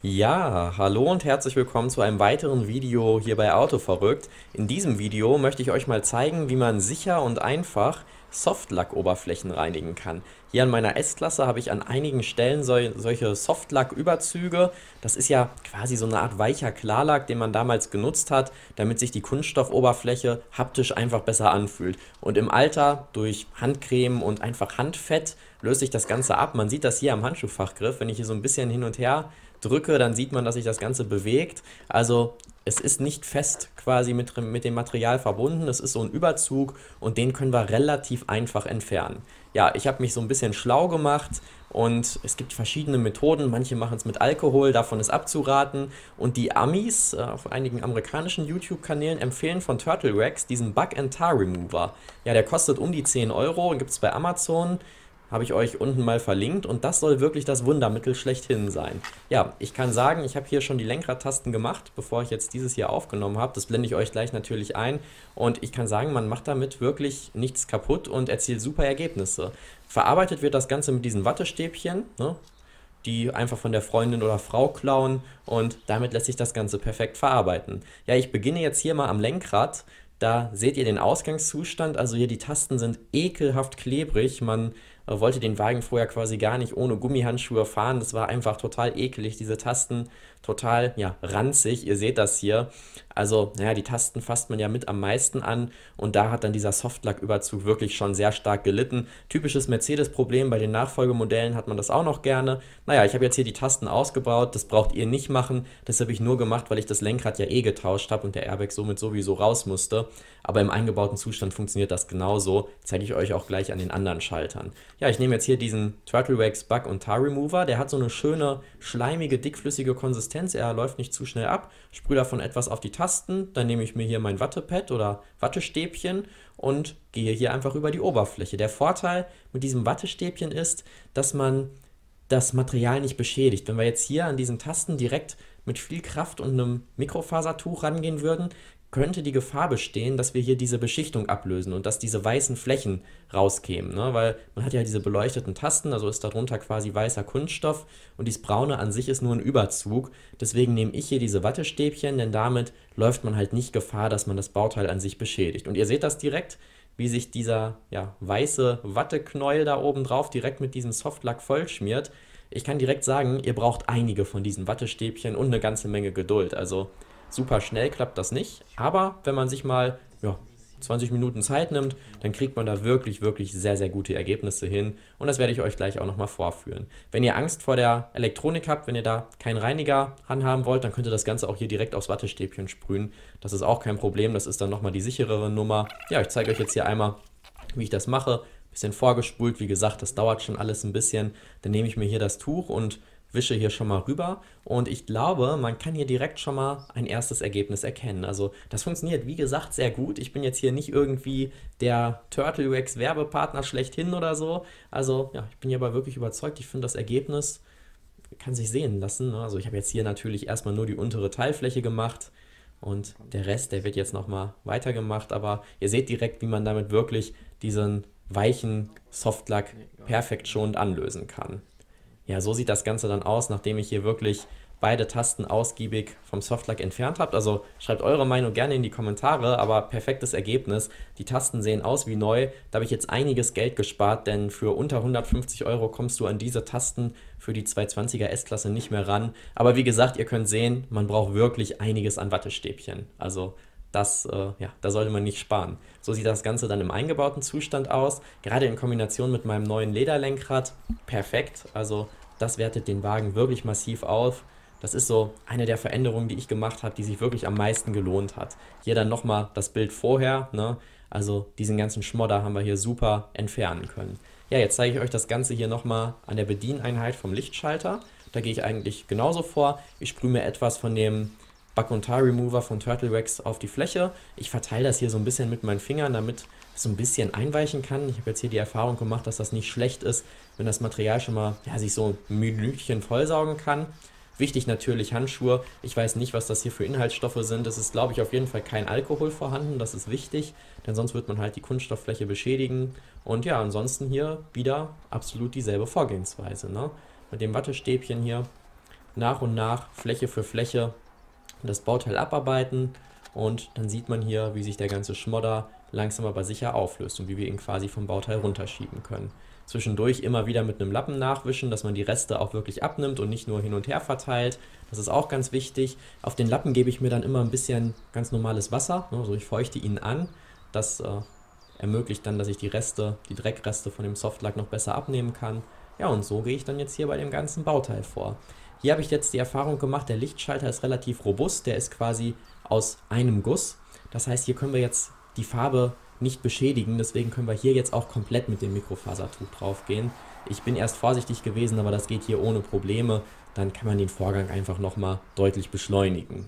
Ja, hallo und herzlich willkommen zu einem weiteren Video hier bei Autoverrückt. In diesem Video möchte ich euch mal zeigen, wie man sicher und einfach Softlack-Oberflächen reinigen kann. Hier an meiner S-Klasse habe ich an einigen Stellen solche Softlack-Überzüge. Das ist ja quasi so eine Art weicher Klarlack, den man damals genutzt hat, damit sich die Kunststoffoberfläche haptisch einfach besser anfühlt. Und im Alter durch Handcreme und einfach Handfett löst sich das Ganze ab. Man sieht das hier am Handschuhfachgriff, wenn ich hier so ein bisschen hin und her drücke, dann sieht man, dass sich das Ganze bewegt. Also es ist nicht fest quasi mit dem Material verbunden, es ist so ein Überzug und den können wir relativ einfach entfernen. Ja, ich habe mich so ein bisschen schlau gemacht und es gibt verschiedene Methoden, manche machen es mit Alkohol, davon ist abzuraten, und die Amis auf einigen amerikanischen YouTube-Kanälen empfehlen von Turtle Wax diesen Bug and Tar Remover. Ja, der kostet um die 10 Euro und gibt es bei Amazon. Habe ich euch unten mal verlinkt, und das soll wirklich das Wundermittel schlechthin sein. Ja, ich kann sagen, ich habe hier schon die Lenkradtasten gemacht, bevor ich jetzt dieses hier aufgenommen habe. Das blende ich euch gleich natürlich ein, und ich kann sagen, man macht damit wirklich nichts kaputt und erzielt super Ergebnisse. Verarbeitet wird das Ganze mit diesen Wattestäbchen, ne, die einfach von der Freundin oder Frau klauen, und damit lässt sich das Ganze perfekt verarbeiten. Ja, ich beginne jetzt hier mal am Lenkrad. Da seht ihr den Ausgangszustand, also hier die Tasten sind ekelhaft klebrig. Man wollte den Wagen vorher quasi gar nicht ohne Gummihandschuhe fahren. Das war einfach total eklig, diese Tasten, total, ja, ranzig. Ihr seht das hier. Also, naja, die Tasten fasst man ja mit am meisten an, und da hat dann dieser Softlack-Überzug wirklich schon sehr stark gelitten. Typisches Mercedes-Problem, bei den Nachfolgemodellen hat man das auch noch gerne. Naja, ich habe jetzt hier die Tasten ausgebaut, das braucht ihr nicht machen. Das habe ich nur gemacht, weil ich das Lenkrad ja eh getauscht habe und der Airbag somit sowieso raus musste. Aber im eingebauten Zustand funktioniert das genauso. Zeige ich euch auch gleich an den anderen Schaltern. Ja, ich nehme jetzt hier diesen Turtle Wax Bug und Tar Remover. Der hat so eine schöne, schleimige, dickflüssige Konsistenz. Er läuft nicht zu schnell ab. Sprühe davon etwas auf die Tasten. Dann nehme ich mir hier mein Wattepad oder Wattestäbchen und gehe hier einfach über die Oberfläche. Der Vorteil mit diesem Wattestäbchen ist, dass man das Material nicht beschädigt. Wenn wir jetzt hier an diesen Tasten direkt mit viel Kraft und einem Mikrofasertuch rangehen würden, könnte die Gefahr bestehen, dass wir hier diese Beschichtung ablösen und dass diese weißen Flächen rauskämen, ne? Weil man hat ja diese beleuchteten Tasten, also ist darunter quasi weißer Kunststoff, und dieses Braune an sich ist nur ein Überzug. Deswegen nehme ich hier diese Wattestäbchen, denn damit läuft man halt nicht Gefahr, dass man das Bauteil an sich beschädigt. Und ihr seht das direkt, wie sich dieser, ja, weiße Watteknäuel da oben drauf direkt mit diesem Softlack vollschmiert. Ich kann direkt sagen, ihr braucht einige von diesen Wattestäbchen und eine ganze Menge Geduld. Also super schnell klappt das nicht, aber wenn man sich mal, ja, 20 Minuten Zeit nimmt, dann kriegt man da wirklich, wirklich sehr, sehr gute Ergebnisse hin, und das werde ich euch gleich auch nochmal vorführen. Wenn ihr Angst vor der Elektronik habt, wenn ihr da keinen Reiniger ranhaben wollt, dann könnt ihr das Ganze auch hier direkt aufs Wattestäbchen sprühen. Das ist auch kein Problem, das ist dann nochmal die sicherere Nummer. Ja, ich zeige euch jetzt hier einmal, wie ich das mache. Bisschen vorgespult, wie gesagt, das dauert schon alles ein bisschen. Dann nehme ich mir hier das Tuch und wische hier schon mal rüber, und ich glaube, man kann hier direkt schon mal ein erstes Ergebnis erkennen. Also das funktioniert, wie gesagt, sehr gut. Ich bin jetzt hier nicht irgendwie der Turtle Wax Werbepartner schlechthin oder so. Also ja, ich bin hier aber wirklich überzeugt. Ich finde, das Ergebnis kann sich sehen lassen, ne? Also ich habe jetzt hier natürlich erstmal nur die untere Teilfläche gemacht, und der Rest, der wird jetzt nochmal weitergemacht, aber ihr seht direkt, wie man damit wirklich diesen weichen Softlack perfekt schonend anlösen kann. Ja, so sieht das Ganze dann aus, nachdem ich hier wirklich beide Tasten ausgiebig vom Softlack entfernt habe. Also schreibt eure Meinung gerne in die Kommentare, aber perfektes Ergebnis. Die Tasten sehen aus wie neu. Da habe ich jetzt einiges Geld gespart, denn für unter 150 Euro kommst du an diese Tasten für die 220er S-Klasse nicht mehr ran. Aber wie gesagt, ihr könnt sehen, man braucht wirklich einiges an Wattestäbchen. Also das, ja, da sollte man nicht sparen. So sieht das Ganze dann im eingebauten Zustand aus. Gerade in Kombination mit meinem neuen Lederlenkrad perfekt. Also das wertet den Wagen wirklich massiv auf. Das ist so eine der Veränderungen, die ich gemacht habe, die sich wirklich am meisten gelohnt hat. Hier dann nochmal das Bild vorher, ne? Also diesen ganzen Schmodder haben wir hier super entfernen können. Ja, jetzt zeige ich euch das Ganze hier nochmal an der Bedieneinheit vom Lichtschalter. Da gehe ich eigentlich genauso vor. Ich sprühe mir etwas von dem Bug und Tar Remover von Turtle Wax auf die Fläche. Ich verteile das hier so ein bisschen mit meinen Fingern, damit es so ein bisschen einweichen kann. Ich habe jetzt hier die Erfahrung gemacht, dass das nicht schlecht ist, wenn das Material schon mal, ja, sich so ein Minütchen vollsaugen kann. Wichtig natürlich Handschuhe. Ich weiß nicht, was das hier für Inhaltsstoffe sind. Es ist, glaube ich, auf jeden Fall kein Alkohol vorhanden. Das ist wichtig, denn sonst wird man halt die Kunststofffläche beschädigen. Und ja, ansonsten hier wieder absolut dieselbe Vorgehensweise, ne? Mit dem Wattestäbchen hier nach und nach Fläche für Fläche das Bauteil abarbeiten und dann sieht man hier, wie sich der ganze Schmodder langsam aber sicher auflöst und wie wir ihn quasi vom Bauteil runterschieben können. Zwischendurch immer wieder mit einem Lappen nachwischen, dass man die Reste auch wirklich abnimmt und nicht nur hin und her verteilt. Das ist auch ganz wichtig. Auf den Lappen gebe ich mir dann immer ein bisschen ganz normales Wasser, also ich feuchte ihn an. Das ermöglicht dann, dass ich die Dreckreste von dem Softlack noch besser abnehmen kann. Ja, und so gehe ich dann jetzt hier bei dem ganzen Bauteil vor. Hier habe ich jetzt die Erfahrung gemacht, der Lichtschalter ist relativ robust, der ist quasi aus einem Guss. Das heißt, hier können wir jetzt die Farbe nicht beschädigen, deswegen können wir hier jetzt auch komplett mit dem Mikrofasertuch drauf gehen. Ich bin erst vorsichtig gewesen, aber das geht hier ohne Probleme. Dann kann man den Vorgang einfach nochmal deutlich beschleunigen.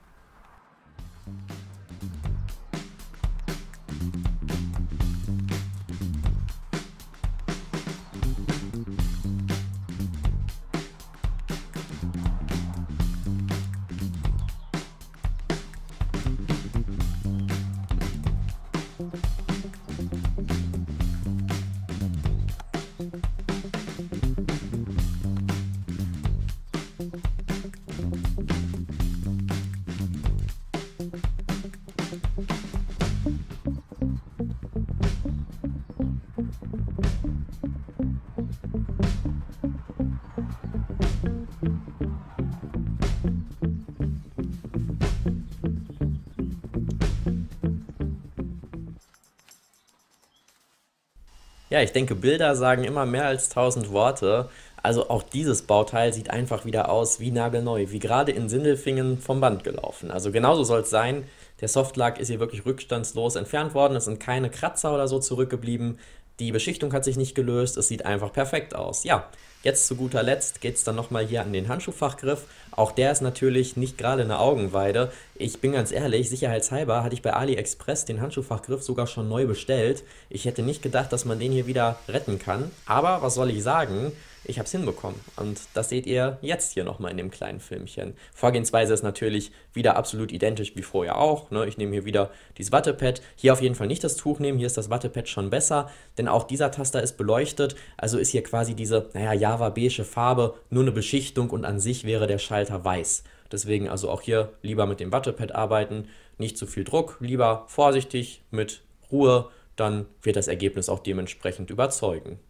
Ja, ich denke, Bilder sagen immer mehr als 1000 Worte. Also auch dieses Bauteil sieht einfach wieder aus wie nagelneu, wie gerade in Sindelfingen vom Band gelaufen. Also genauso soll es sein. Der Softlack ist hier wirklich rückstandslos entfernt worden. Es sind keine Kratzer oder so zurückgeblieben. Die Beschichtung hat sich nicht gelöst. Es sieht einfach perfekt aus. Ja, jetzt zu guter Letzt geht es dann nochmal hier an den Handschuhfachgriff. Auch der ist natürlich nicht gerade eine Augenweide. Ich bin ganz ehrlich, sicherheitshalber hatte ich bei AliExpress den Handschuhfachgriff sogar schon neu bestellt. Ich hätte nicht gedacht, dass man den hier wieder retten kann. Aber was soll ich sagen? Ich habe es hinbekommen und das seht ihr jetzt hier nochmal in dem kleinen Filmchen. Vorgehensweise ist natürlich wieder absolut identisch wie vorher auch. Ne? Ich nehme hier wieder dieses Wattepad. Hier auf jeden Fall nicht das Tuch nehmen, hier ist das Wattepad schon besser, denn auch dieser Taster ist beleuchtet. Also ist hier quasi diese, Java-beige Farbe nur eine Beschichtung und an sich wäre der Schalter weiß. Deswegen also auch hier lieber mit dem Wattepad arbeiten, nicht zu viel Druck, lieber vorsichtig mit Ruhe, dann wird das Ergebnis auch dementsprechend überzeugen.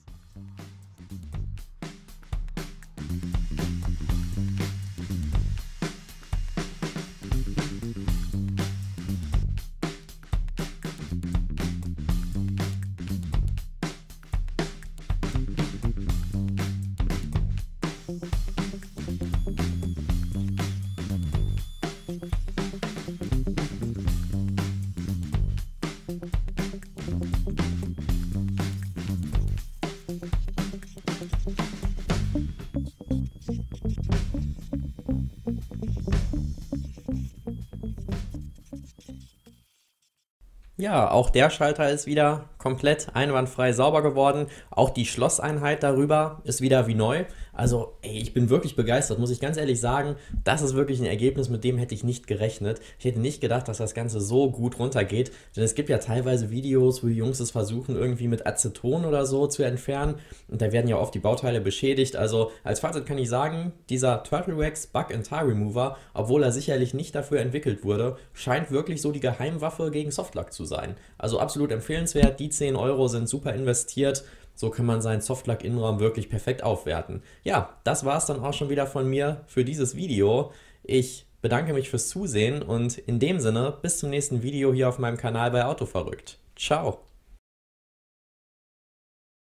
Ja, auch der Schalter ist wieder komplett einwandfrei sauber geworden. Auch die Schlosseinheit darüber ist wieder wie neu. Also, ich bin wirklich begeistert, muss ich ganz ehrlich sagen. Das ist wirklich ein Ergebnis, mit dem hätte ich nicht gerechnet. Ich hätte nicht gedacht, dass das Ganze so gut runtergeht. Denn es gibt ja teilweise Videos, wo die Jungs es versuchen, irgendwie mit Aceton oder so zu entfernen. Und da werden ja oft die Bauteile beschädigt. Also, als Fazit kann ich sagen, dieser Turtle Wax Bug and Tar Remover, obwohl er sicherlich nicht dafür entwickelt wurde, scheint wirklich so die Geheimwaffe gegen Softlack zu sein. Also absolut empfehlenswert. Die 10 Euro sind super investiert. So kann man seinen Softlack-Innenraum wirklich perfekt aufwerten. Ja, das war es dann auch schon wieder von mir für dieses Video. Ich bedanke mich fürs Zusehen und in dem Sinne bis zum nächsten Video hier auf meinem Kanal bei Autoverrückt. Ciao!